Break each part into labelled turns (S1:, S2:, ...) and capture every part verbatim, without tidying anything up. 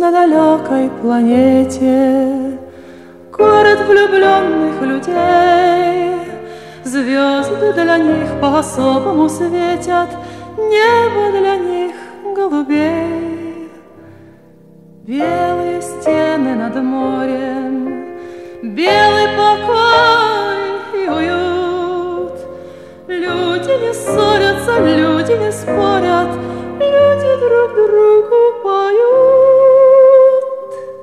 S1: на далекой планете город влюбленных людей. Звезды для них по-особому светят, небо для них голубей. Белые стены над морем, белый покой и уют. Люди не ссорятся, люди не спорят, люди друг другу поют.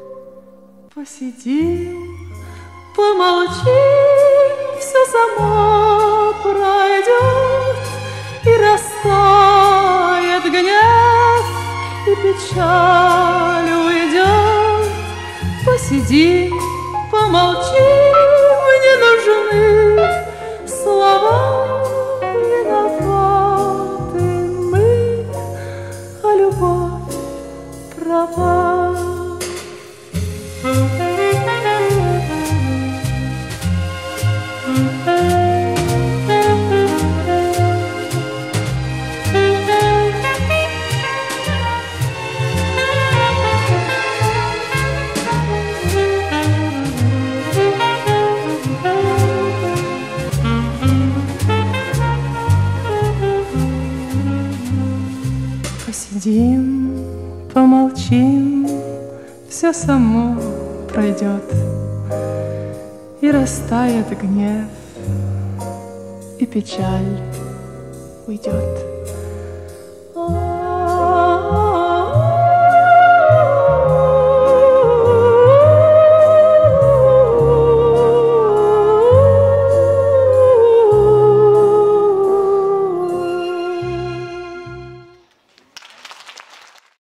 S1: Посидим, помолчим, все само пройдет, и растает гнев, и печаль уйдет. Посидим, помолчим, не нужны слова, виноваты мы, а любовь права. Посидим, помолчим, все само пройдет, и растает гнев, и печаль уйдет.